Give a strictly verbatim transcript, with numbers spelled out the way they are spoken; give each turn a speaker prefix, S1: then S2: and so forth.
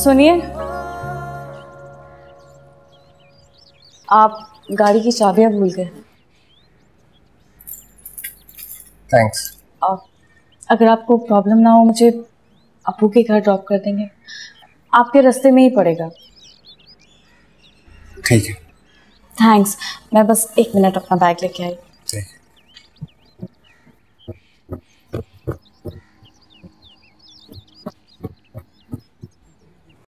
S1: सुनिए, आप गाड़ी की चाबियां भूल गए।
S2: थैंक्स।
S1: अगर आपको प्रॉब्लम ना हो, मुझे अप्पू के घर ड्रॉप कर देंगे, आपके रास्ते में ही पड़ेगा।
S2: ठीक है।
S1: थैंक्स, मैं बस एक मिनट अपना बैग लेके आई।
S2: ठीक है।